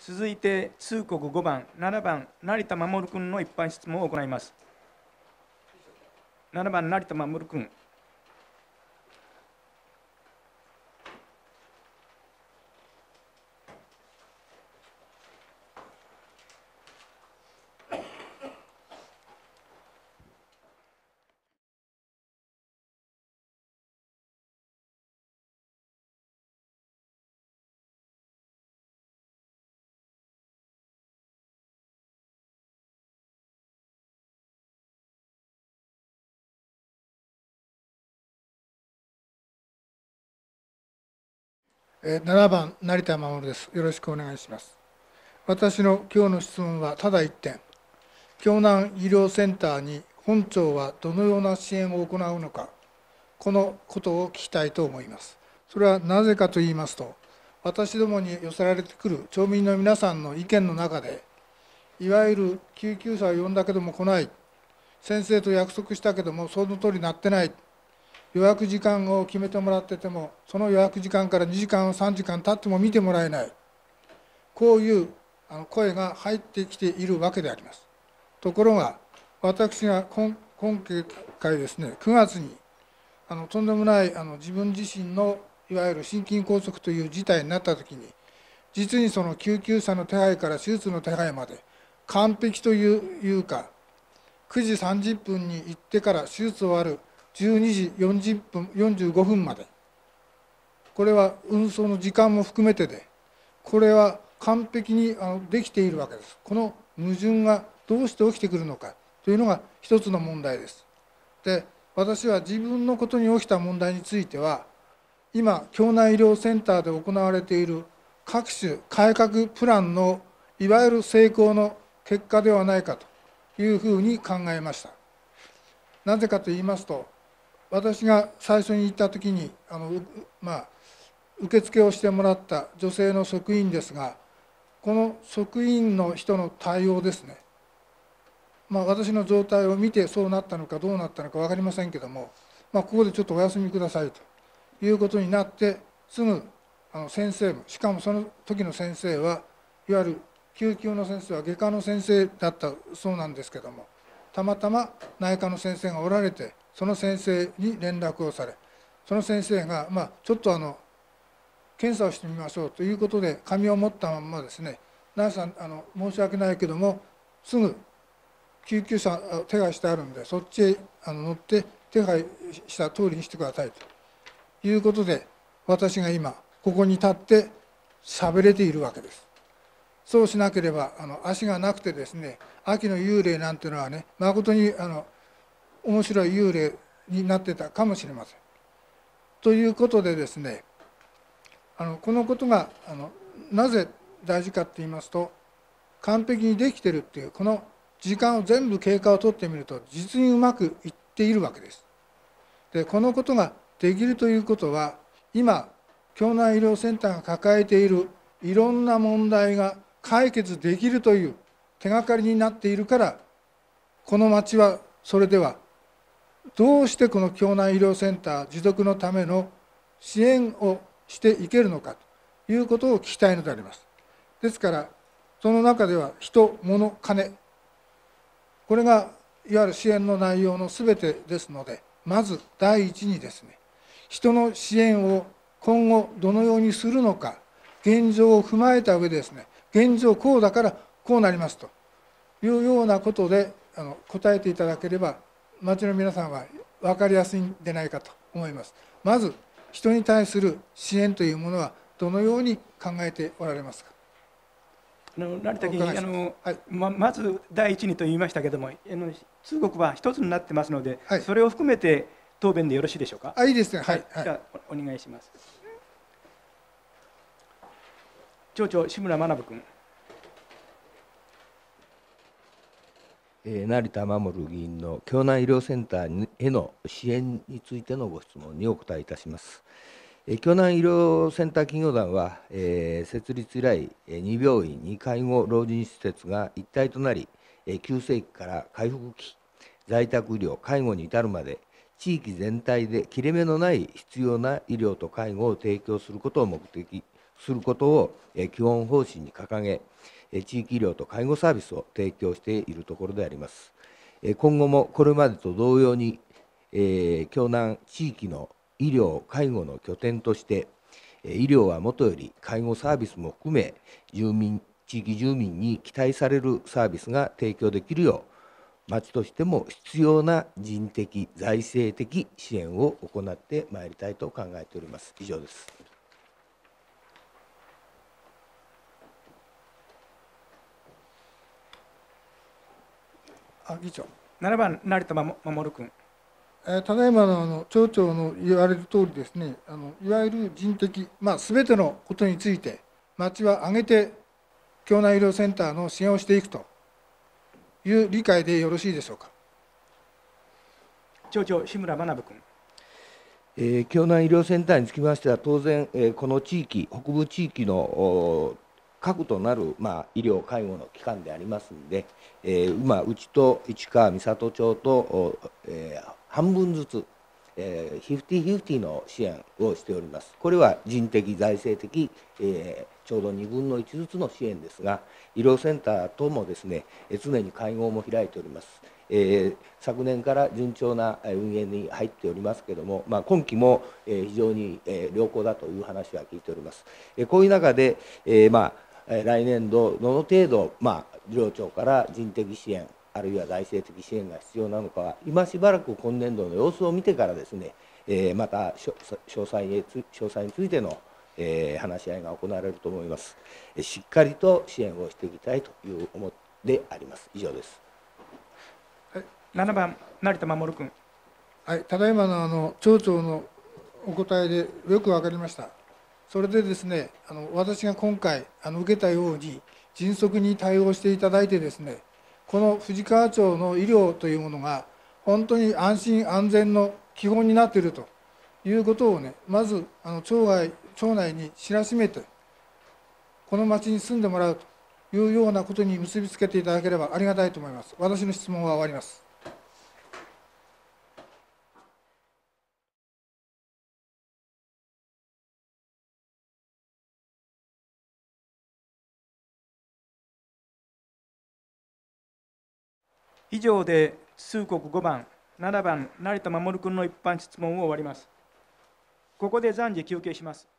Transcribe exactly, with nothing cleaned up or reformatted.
続いて通告ごばん、ななばん、成田守君の一般質問を行います。ななばん、成田守君。 ななばん、成田守です。よろしくお願いします。私の今日の質問はただ一点、京南医療センターに本庁はどのような支援を行うのか、このことを聞きたいと思います。それはなぜかと言いますと、私どもに寄せられてくる町民の皆さんの意見の中で、いわゆる救急車を呼んだけども来ない、先生と約束したけどもその通りになってない、予約時間を決めてもらってても、その予約時間からにじかん、さんじかん経っても見てもらえない、こういう声が入ってきているわけであります。ところが、私が 今, 今回ですね、くがつにあのとんでもないあの自分自身のいわゆる心筋梗塞という事態になったときに、実にその救急車の手配から手術の手配まで、完璧というか、くじさんじゅっぷんに行ってから手術終わるじゅうにじよんじゅっぷん、よんじゅうごふんまで、これは運送の時間も含めてで、これは完璧にできているわけです。この矛盾がどうして起きてくるのかというのが一つの問題です。で、私は自分のことに起きた問題については、今、京南医療センターで行われている各種改革プランのいわゆる成功の結果ではないかというふうに考えました。なぜかと言いますと、私が最初に行ったときにあの、まあ、受付をしてもらった女性の職員ですが、この職員の人の対応ですね、まあ、私の状態を見てそうなったのかどうなったのか分かりませんけども、まあ、ここでちょっとお休みくださいということになって、すぐあの先生も、しかもその時の先生はいわゆる救急の先生は外科の先生だったそうなんですけども、たまたま内科の先生がおられて、その先生に連絡をされ、その先生が、まあ、ちょっとあの検査をしてみましょうということで、紙を持ったままですね、ナースさん、あの申し訳ないけども、すぐ救急車を手配してあるんで、そっちへあの乗って手配した通りにしてくださいということで、私が今、ここに立って喋れているわけです。そうしなければ、あの足がなくてですね、秋の幽霊なんていうのはね、誠にあの面白い幽霊になってたかもしれません。ということでですね、あのこのことがあのなぜ大事かと言いますと、完璧にできているっていう、この時間を全部経過を取ってみると、実にうまくいっているわけです。で、このことができるということは、今、京南医療センターが抱えているいろんな問題が解決できるという手がかりになっているから、この町はそれでは、どうしてこの京南医療センター持続のための支援をしていけるのかということを聞きたいのであります。ですから、その中では人、物、金、これがいわゆる支援の内容のすべてですので、まず第一にですね、人の支援を今後どのようにするのか、現状を踏まえた上でですね、現状こうだからこうなりますというようなことであの答えていただければ、町の皆さんは分かりやすいんでないかと思います。まず、人に対する支援というものはどのように考えておられますか。 あの成田議員、あの、はい、ま, まず第一にと言いましたけれども、あの通告は一つになってますので、はい、それを含めて答弁でよろしいでしょうか。 あ、いいですね。はい。 はい、じゃあお願いします。町長、志村学君。 えー、成田守議員の京南医療センターへの支援についてのご質問にお答えいたします。京南医療センター企業団は、えー、設立以来、に病院、に介護老人施設が一体となり、急性期から回復期、在宅医療、介護に至るまで、地域全体で切れ目のない必要な医療と介護を提供することを目的、 することを基本方針に掲げ、地域医療と介護サービスを提供しているところであります。今後もこれまでと同様に、京南地域の医療・介護の拠点として、医療はもとより介護サービスも含め、住民、地域住民に期待されるサービスが提供できるよう、町としても必要な人的、財政的支援を行ってまいりたいと考えております。以上です。 あ、議長。 ななばん、成田守君。 えー、ただいまのあの町長の言われる通りですね、あのいわゆる人的、まあ、全てのことについて、町は挙げて京南医療センターの支援をしていくという理解でよろしいでしょうか。 町長、志村学君。 えー、京南医療センターにつきましては、当然、えー、この地域、北部地域の核となる、まあ、医療・介護の機関でありますので、えー、今、うちと市川三郷町と、えー、半分ずつ、フィフティフィフティの支援をしております。これは人的、財政的、えー、ちょうどにぶんのいちずつの支援ですが、医療センターともですね、常に会合も開いております。えー、昨年から順調な運営に入っておりますけれども、まあ、今期も非常に良好だという話は聞いております。こういう中で、えーまあ、来年度、どの程度、まあ、両庁から人的支援、あるいは財政的支援が必要なのかは、今しばらく今年度の様子を見てからですね、えー、また詳細に詳細についての、えー、話し合いが行われると思います。しっかりと支援をしていきたいという思いであります。以上です。 ななばん、成田守君。 はい、ただいまのあの町長のお答えでよく分かりました。それでですね、あの私が今回あの受けたように、迅速に対応していただいてですね、この富士川町の医療というものが、本当に安心安全の基本になっているということをね、まずあの町外、町内に知らしめて、この町に住んでもらうというようなことに結びつけていただければありがたいと思います。私の質問は終わります。 以上で通告ごばん、ななばん、成田守君の一般質問を終わります。ここで暫時休憩します。